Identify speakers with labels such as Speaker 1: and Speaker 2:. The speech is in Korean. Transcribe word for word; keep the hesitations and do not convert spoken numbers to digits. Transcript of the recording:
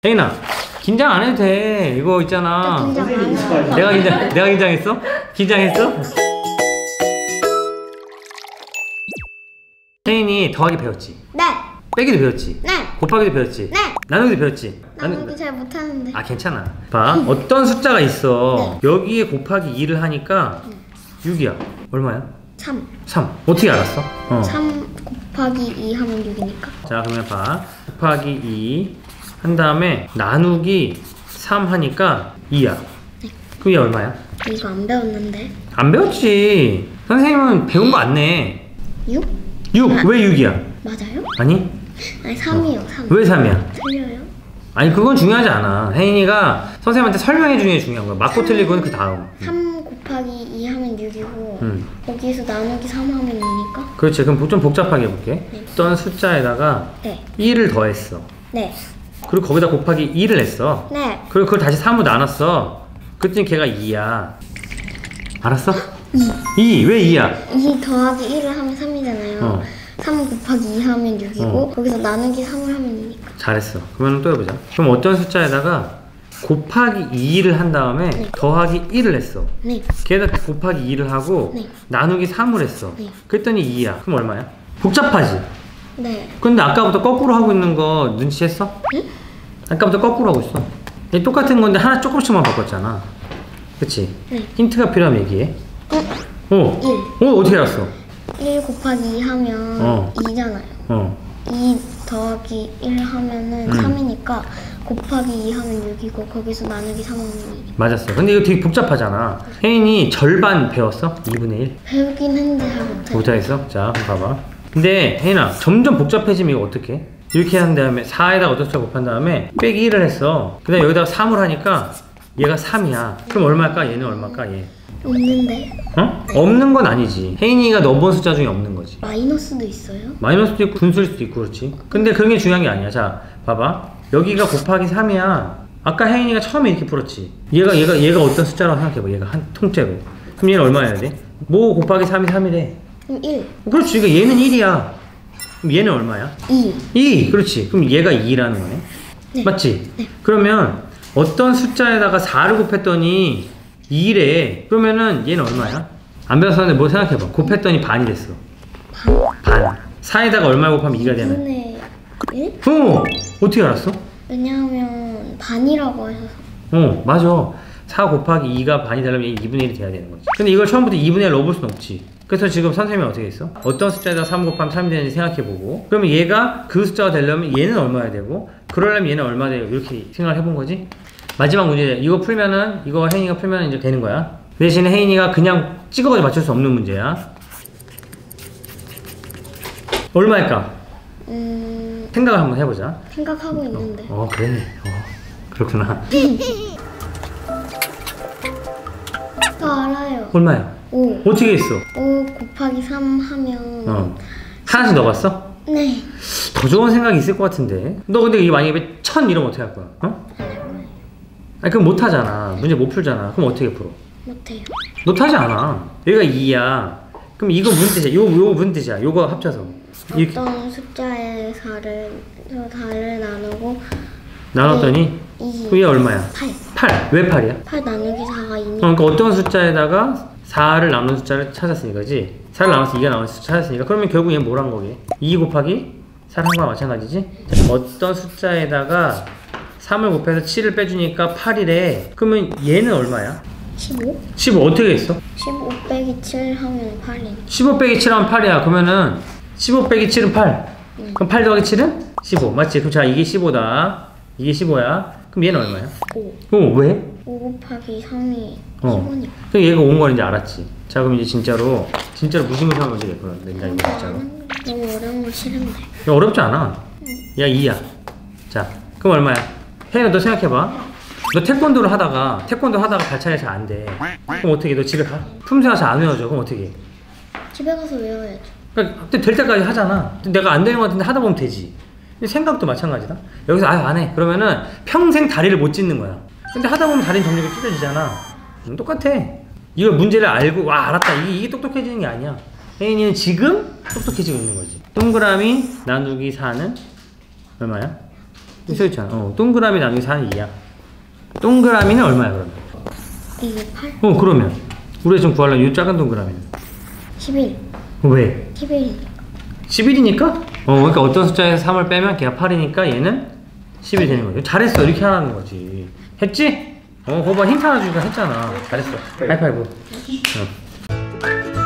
Speaker 1: 혜인아, 긴장 안 해도 돼. 이거 있잖아.
Speaker 2: 긴장 안 해.
Speaker 1: 내가 긴장, 내가 긴장했어? 긴장했어? 혜인이 더하기 배웠지?
Speaker 2: 네.
Speaker 1: 빼기도 배웠지?
Speaker 2: 네.
Speaker 1: 곱하기도 배웠지?
Speaker 2: 네.
Speaker 1: 나누기도 배웠지?
Speaker 2: 나누기 잘 못하는데.
Speaker 1: 아, 괜찮아. 봐, 어떤 숫자가 있어.
Speaker 2: 네.
Speaker 1: 여기에 곱하기 이를 하니까
Speaker 2: 네.
Speaker 1: 육이야. 얼마야?
Speaker 2: 삼.
Speaker 1: 삼. 어떻게 알았어? 어.
Speaker 2: 삼 곱하기 이 하면 육이니까.
Speaker 1: 자, 그러면 봐. 곱하기 이 한 다음에 나누기 삼 하니까 이야.
Speaker 2: 네.
Speaker 1: 그럼 얘 얼마야?
Speaker 2: 이거 안 배웠는데.
Speaker 1: 안 배웠지. 선생님은 배운 거 안 내.
Speaker 2: 육?
Speaker 1: 육.
Speaker 2: 아.
Speaker 1: 왜 육이야?
Speaker 2: 맞아요?
Speaker 1: 아니?
Speaker 2: 아니 삼이요. 삼.
Speaker 1: 왜 삼이야?
Speaker 2: 틀려요?
Speaker 1: 아니, 그건 중요하지 않아. 혜인이가 선생님한테 설명해 주는 게 중요한 거야. 맞고 틀리고는 그 다음.
Speaker 2: 삼 곱하기 이 하면 육이고
Speaker 1: 음.
Speaker 2: 거기서 나누기 삼 하면 이니까.
Speaker 1: 그렇지. 그럼 좀 복잡하게 해볼게.
Speaker 2: 네.
Speaker 1: 어떤 숫자에다가
Speaker 2: 네.
Speaker 1: 일을 더했어.
Speaker 2: 네.
Speaker 1: 그리고 거기다 곱하기 이를 했어.
Speaker 2: 네.
Speaker 1: 그리고 그걸 다시 삼으로 나눴어. 그랬더니 걔가 이야. 알았어? 이. 이. 왜 이야?
Speaker 2: 이 더하기 일을 하면 삼이잖아요.
Speaker 1: 어.
Speaker 2: 삼 곱하기 이 하면 육이고
Speaker 1: 어.
Speaker 2: 거기서 나누기 삼을 하면 이니까.
Speaker 1: 잘했어. 그러면 또 해보자. 그럼 어떤 숫자에다가 곱하기 이를 한 다음에
Speaker 2: 네.
Speaker 1: 더하기 일을 했어.
Speaker 2: 네.
Speaker 1: 걔에다 곱하기 이를 하고
Speaker 2: 네.
Speaker 1: 나누기 삼을 했어.
Speaker 2: 네.
Speaker 1: 그랬더니 이야. 그럼 얼마야? 복잡하지?
Speaker 2: 네.
Speaker 1: 근데 아까부터 거꾸로 하고 있는 거 눈치챘어?
Speaker 2: 응?
Speaker 1: 아까부터 거꾸로 하고 있어. 이게 똑같은 건데 하나 조금씩만 바꿨잖아. 그치?
Speaker 2: 네.
Speaker 1: 힌트가 필요하면 얘기해.
Speaker 2: 어?
Speaker 1: 어?
Speaker 2: 일.
Speaker 1: 어? 어떻게 알았어?
Speaker 2: 일 곱하기 이 하면
Speaker 1: 어.
Speaker 2: 이잖아요.
Speaker 1: 어.
Speaker 2: 이 더하기 일 하면은
Speaker 1: 음.
Speaker 2: 삼이니까 곱하기 이 하면 육이고 거기서 나누기 삼 하면 이.
Speaker 1: 맞았어. 근데 이거 되게 복잡하잖아. 혜인이 절반 배웠어? 이분의 일?
Speaker 2: 배우긴 했는데 잘 못해요.
Speaker 1: 못하겠어? 자, 한번 봐봐. 근데 혜인아, 점점 복잡해지면 이거 어떡해? 이렇게 한 다음에 사에다가 어떤 숫자 곱한 다음에 빼기 일을 했어. 그 다음에 여기다가 삼을 하니까 얘가 삼이야. 그럼 얼마일까? 얘는 얼마일까? 얘.
Speaker 2: 없는데
Speaker 1: 어? 없는 건 아니지. 혜인이가 넣어본 숫자 중에 없는 거지.
Speaker 2: 마이너스도 있어요?
Speaker 1: 마이너스도 있고 분수일 수도 있고 그렇지. 근데 그런 게 중요한 게 아니야. 자, 봐봐. 여기가 곱하기 삼이야. 아까 혜인이가 처음에 이렇게 풀었지. 얘가 얘가 얘가 어떤 숫자라고 생각해봐. 얘가 한 통째로. 그럼 얘는 얼마 해야 돼? 뭐 곱하기 삼이 삼이래.
Speaker 2: 그럼 일.
Speaker 1: 그렇지. 그러니까 얘는 일이야. 그럼 얘는 얼마야?
Speaker 2: 이.
Speaker 1: 이. 그렇지. 그럼 얘가 이라는 거네.
Speaker 2: 네.
Speaker 1: 맞지?
Speaker 2: 네.
Speaker 1: 그러면 어떤 숫자에다가 사를 곱했더니 이래. 그러면은 얘는 얼마야? 안 배웠었는데 뭐 생각해봐. 곱했더니 반이 됐어.
Speaker 2: 반.
Speaker 1: 반. 사에다가 얼마 곱하면 이가 되는.
Speaker 2: 이분의 일?
Speaker 1: 어! 어떻게 알았어?
Speaker 2: 왜냐하면 반이라고 하셔서.
Speaker 1: 어, 맞아. 사 곱하기 이가 반이 되려면 이분의 일이 돼야 되는 거지. 근데 이걸 처음부터 이분의 일 넣어볼 순 없지. 그래서 지금 선생님이 어떻게 했어? 어떤 숫자에다 삼 곱하면 삼이 되는지 생각해보고, 그러면 얘가 그 숫자가 되려면 얘는 얼마야 되고, 그러려면 얘는 얼마 돼요? 이렇게 생각을 해본 거지. 마지막 문제. 이거 풀면은, 이거 혜인이가 풀면은 이제 되는 거야. 대신에 혜인이가 그냥 찍어가지고 맞출 수 없는 문제야. 얼마일까?
Speaker 2: 음.
Speaker 1: 생각을 한번 해보자.
Speaker 2: 생각하고 있는데.
Speaker 1: 어, 어 그래. 어, 그렇구나.
Speaker 2: 저 알아요.
Speaker 1: 얼마야?
Speaker 2: 오.
Speaker 1: 어떻게 했어?
Speaker 2: 오 곱하기 삼 하면.
Speaker 1: 어. 하나씩 넣어봤어?
Speaker 2: 네.
Speaker 1: 더 좋은 생각이 있을 것 같은데. 너 근데 이게 만약에 천 이러면 어떻게 할 거야? 어? 아니 그럼 못하잖아. 문제 못 풀잖아. 그럼 어떻게 풀어?
Speaker 2: 못해요.
Speaker 1: 못하지 않아. 여기가 이야. 그럼 이거 무슨 뜻이야? 요, 요거 무슨 뜻이야? 요거 합쳐서 이렇게
Speaker 2: 어떤 숫자의 사를 사를 나누고
Speaker 1: 나눴더니
Speaker 2: 이.
Speaker 1: 그게 얼마야?
Speaker 2: 팔.
Speaker 1: 팔. 왜 팔이야?
Speaker 2: 팔 나누기 사가 이니까.
Speaker 1: 어, 그러니까 어떤 숫자에다가 사를 나눈 숫자를 찾았으니까, 그지? 사를 나눠서 이가 나온 숫자 찾았으니까, 그러면 결국 얘는 뭘 한 거게? 이 곱하기 사를 한 거랑 마찬가지지? 자, 어떤 숫자에다가 삼을 곱해서 칠을 빼주니까 팔이래. 그러면 얘는 얼마야?
Speaker 2: 십오?
Speaker 1: 십오. 어떻게 했어?
Speaker 2: 십오 빼기 칠 하면 팔이니까.
Speaker 1: 십오 빼기 칠 하면 팔이야. 그러면은 십오 빼기 칠은 팔.
Speaker 2: 응.
Speaker 1: 그럼 팔 더하기 칠은? 십오. 맞지? 그럼 자, 이게 십오다. 이게 십오야. 그럼 얘는 얼마야?
Speaker 2: 오.
Speaker 1: 어, 왜?
Speaker 2: 오 곱하기 삼이
Speaker 1: 어.
Speaker 2: 십오니까.
Speaker 1: 그럼 얘가 온 건 이제 알았지. 자, 그럼 이제 진짜로 진짜로 무시무시한 문제 될 거야. 낸다 이거 진짜로.
Speaker 2: 너무 어려운 거 싫은데.
Speaker 1: 야, 어렵지 않아. 야, 이야. 자, 그럼 얼마야? 혜인아, 너 생각해봐. 너 태권도를 하다가 태권도 하다가 발차기 잘 안 돼. 그럼 어떻게 해? 너 집에 가? 품새가 잘 안 외워져. 그럼 어떻게 해?
Speaker 2: 집에 가서 외워야죠.
Speaker 1: 그러니까 될 때까지 하잖아. 내가 안 되는 것 같은데 하다 보면 되지. 근데 생각도 마찬가지다. 여기서 아유 안 해. 그러면은 평생 다리를 못 찢는 거야. 근데 하다 보면 다리는 점점 찢어지잖아. 음, 똑같아. 이걸 문제를 알고 와 알았다. 이게, 이게 똑똑해지는 게 아니야. 혜인이는 지금 똑똑해지고 있는 거지. 동그라미 나누기 사는 얼마야? 써있잖아. 어, 동그라미 나누기 사는 이야. 동그라미는 얼마야 그러면?
Speaker 2: 이게 팔?
Speaker 1: 어 그러면 우리가 지금 구하려면 이 작은 동그라미는
Speaker 2: 십일.
Speaker 1: 왜?
Speaker 2: 십일.
Speaker 1: 십일이니까? 어 그러니까 어떤 숫자에서 삼을 빼면 걔가 팔이니까 얘는 십이 되는 거죠. 잘했어. 이렇게 하라는 거지. 했지? 어 그거 봐 힌트 하나 주니까 했잖아. 잘했어. 하이파이브. 어.